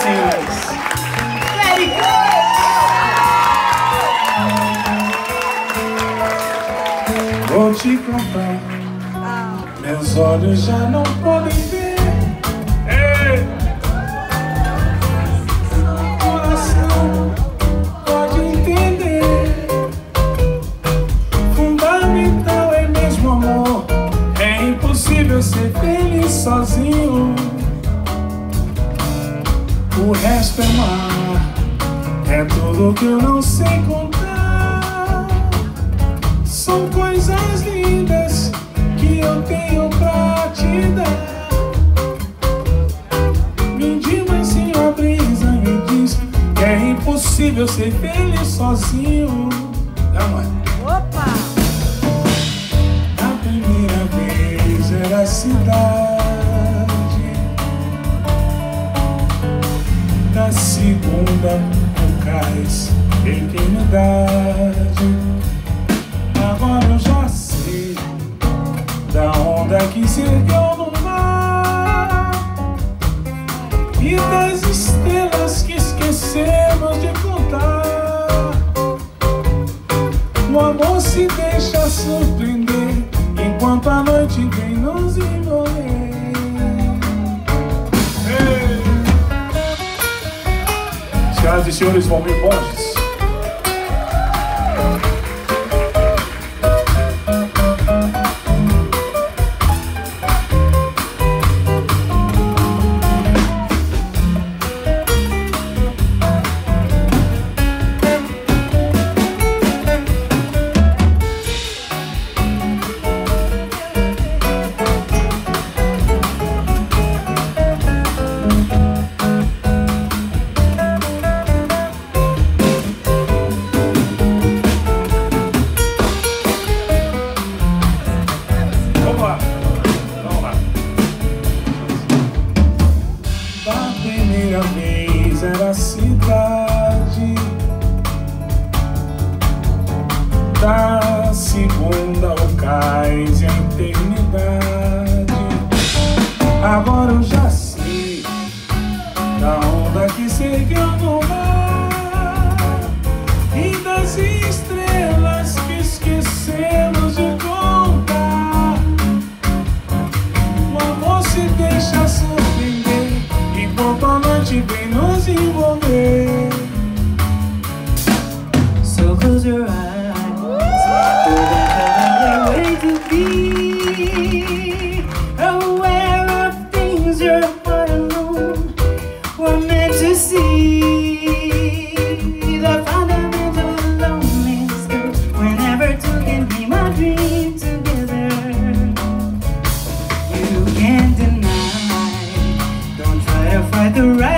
Silas. Very good! Vou te contar, meus olhos já não podem ver. Ei! Coração pode entender. Fundamental é mesmo amor. É impossível ser feliz sozinho. O resto é mar, é tudo que eu não sei contar. São coisas lindas que eu tenho pra te dar. Me diga assim a brisa me diz que é impossível ser feliz sozinho. Não é? Opa! A primeira vez era a cidade, da segunda o cais, eternidade. Agora eu já sei da onda que se ergueu no mar e das estrelas que esquecemos de contar. O amor se deixa surpreender enquanto a noite vem nos envolver. Senhoras e senhores, Valmir Borges. Era a cidade, da segunda o cais e a eternidade. Agora eu já sei da onda que se ergueu no mar e das estrelas que esquecemos de contar. O amor se deixa surpreender enquanto a noite vem nos envolver. So close your eyes, for the way to be aware of things your heart alone were meant to see. The fundamental loneliness goes whenever two can dream a dream together. You can't deny, don't try to fight the right.